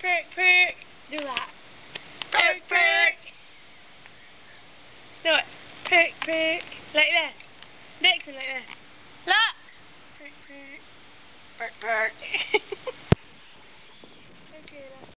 Prick, prick. Do that. Prick, prick. Do it. Prick, prick. Like this. Dixon, like this. Look. Prick, prick. Prick, prick. Okay,